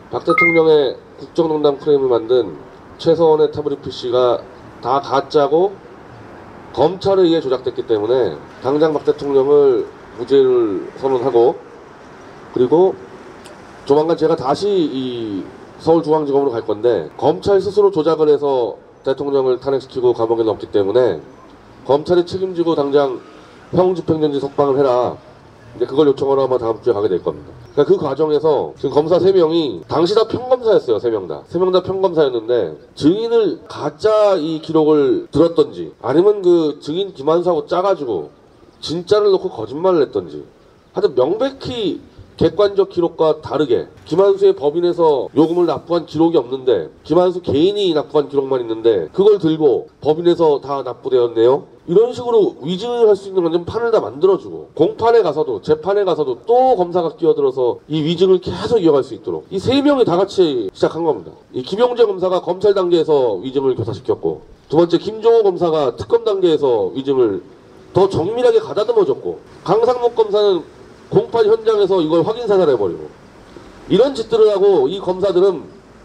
박 대통령의 국정농단 프레임을 만든 최서원의 태블릿 PC가 다 가짜고 검찰에 의해 조작됐기 때문에 당장 박 대통령을 무죄를 선언하고, 그리고 조만간 제가 다시 이 서울중앙지검으로 갈 건데, 검찰 스스로 조작을 해서 대통령을 탄핵시키고 감옥에 넣었기 때문에 검찰이 책임지고 당장 형집행정지 석방을 해라, 이제 그걸 요청하러 아마 다음 주에 가게 될 겁니다. 그러니까 그 과정에서 지금 검사 3명이 당시 다 평검사였어요. 3명 다 평검사였는데, 증인을 가짜 이 기록을 들었던지 아니면 그 증인 김한수하고 짜가지고 진짜를 놓고 거짓말을 했던지, 하여튼 명백히 객관적 기록과 다르게 김한수의 법인에서 요금을 납부한 기록이 없는데 김한수 개인이 납부한 기록만 있는데 그걸 들고 법인에서 다 납부되었네요, 이런 식으로 위증을 할 수 있는 건 좀 판을 다 만들어주고, 공판에 가서도 재판에 가서도 또 검사가 끼어들어서 이 위증을 계속 이어갈 수 있도록 이 3명이 다 같이 시작한 겁니다. 이 김용재 검사가 검찰 단계에서 위증을 교사시켰고, 두 번째 김종호 검사가 특검 단계에서 위증을 더 정밀하게 가다듬어줬고, 강상목 검사는 공판 현장에서 이걸 확인사살해버리고, 이런 짓들을 하고 이 검사들은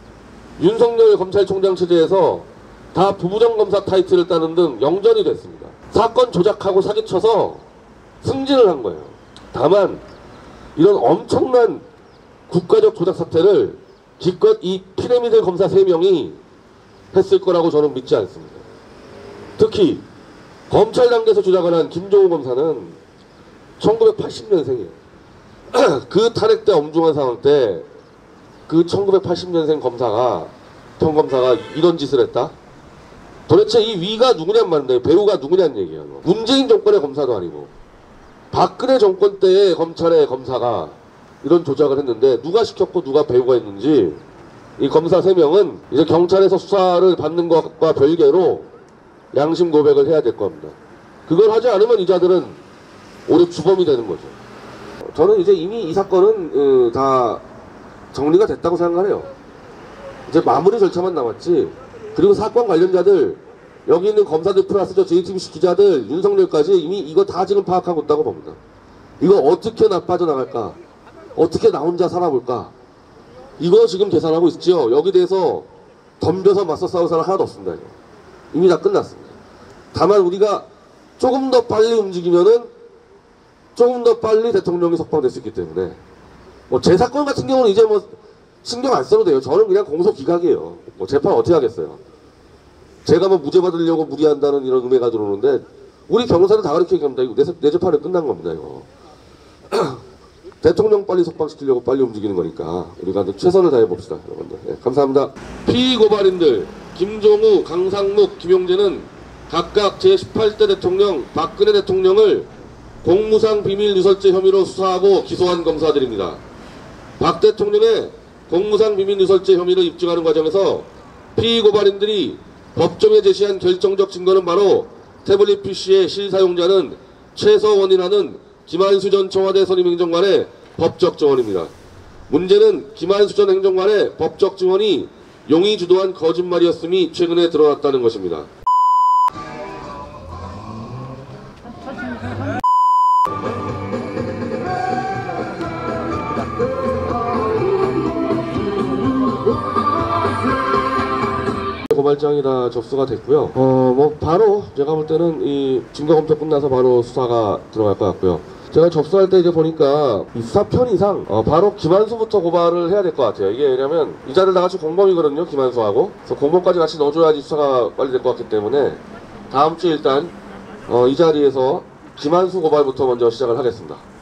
윤석열 검찰총장 체제에서 다 부부정검사 타이틀을 따는 등 영전이 됐습니다. 사건 조작하고 사기쳐서 승진을 한 거예요. 다만 이런 엄청난 국가적 조작 사태를 기껏 이 피라미드 검사 3명이 했을 거라고 저는 믿지 않습니다. 특히 검찰 단계에서 조작을 한 김종호 검사는 1980년생이에요. 그 탄핵 때 엄중한 상황 때 그 1980년생 검사가, 평검사가 이런 짓을 했다? 도대체 이 위가 누구냔 말인데, 배우가 누구냔 얘기야. 문재인 정권의 검사도 아니고 박근혜 정권 때의 검찰의 검사가 이런 조작을 했는데, 누가 시켰고 누가 배우가 했는지 이 검사 3명은 이제 경찰에서 수사를 받는 것과 별개로 양심 고백을 해야 될 겁니다. 그걸 하지 않으면 이 자들은 오히려 주범이 되는 거죠. 저는 이제 이미 이 사건은 다 정리가 됐다고 생각을 해요. 이제 마무리 절차만 남았지. 그리고 사건 관련자들, 여기 있는 검사들 플러스 저 JTBC 기자들, 윤석열까지 이미 이거 다 지금 파악하고 있다고 봅니다. 이거 어떻게 빠져나갈까? 어떻게 나 혼자 살아볼까? 이거 지금 계산하고 있죠. 여기 대해서 덤벼서 맞서 싸울 사람 하나도 없습니다. 이거. 이미 다 끝났습니다. 다만 우리가 조금 더 빨리 움직이면은 조금 더 빨리 대통령이 석방될 수 있기 때문에, 뭐 제 사건 같은 경우는 이제 뭐 신경 안 써도 돼요. 저는 그냥 공소기각이에요. 뭐 재판 어떻게 하겠어요. 제가 뭐 무죄 받으려고 무리한다는 이런 음해가 들어오는데, 우리 변호사는 다 그렇게 얘기합니다. 이거 내 재판은 끝난 겁니다. 이거 대통령 빨리 석방시키려고 빨리 움직이는 거니까 우리가 최선을 다해 봅시다, 여러분들. 네, 감사합니다. 피의 고발인들 김종우, 강상묵, 김용재는 각각 제18대 대통령 박근혜 대통령을 공무상 비밀 누설죄 혐의로 수사하고 기소한 검사들입니다. 박 대통령의 공무상 비밀 누설죄 혐의를 입증하는 과정에서 피의 고발인들이 법정에 제시한 결정적 증거는 바로 태블릿 PC의 실사용자는 최서원이라는 김한수 전 청와대 선임 행정관의 법적 증언입니다. 문제는 김한수 전 행정관의 법적 증언이 용의 주도한 거짓말이었음이 최근에 드러났다는 것입니다. 고발장이 다 접수가 됐고요. 뭐 바로 제가 볼 때는 이 증거검토 끝나서 바로 수사가 들어갈 것 같고요. 제가 접수할 때 이제 보니까 이 수사 편의상 바로 김한수부터 고발을 해야 될 것 같아요. 이게 왜냐면 이 자들 다 같이 공범이거든요, 김한수하고. 그래서 공범까지 같이 넣어줘야지 수사가 빨리 될 것 같기 때문에 다음 주에 일단 이 자리에서 김한수 고발부터 먼저 시작을 하겠습니다.